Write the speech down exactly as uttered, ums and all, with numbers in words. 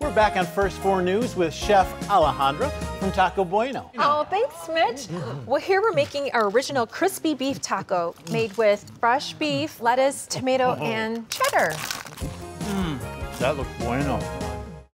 we're back on First Four News with Chef Alejandra from Taco Bueno. Oh, thanks, Mitch. Well, here we're making our original crispy beef taco made with fresh beef, lettuce, tomato, and cheddar. Mmm, that looks bueno.